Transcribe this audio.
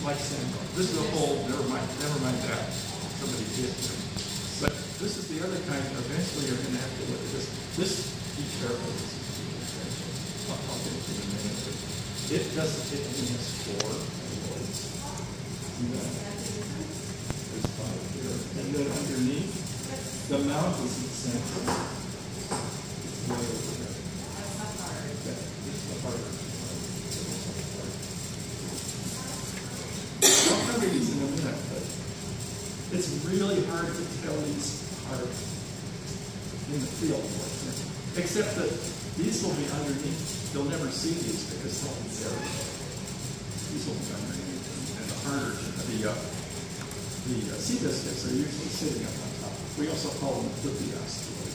like sandbar. This is a hole, never mind that. Somebody did. But this is the other kind, eventually you're going to have to look at this. This, be careful, this is I'll get to it in a minute. But it doesn't, it only has 4 alloys. See that? There's 5 here. And then underneath, the mount is eccentric. It's way over there. Okay, this is the harder. I'll cover these in a minute, but it's really hard to tell these apart in the field, except that these will be underneath. You'll never see these because they'll be buried. These will be underneath, and the harder, the sea biscuits are usually sitting up on top. We also call them flippy asteroids.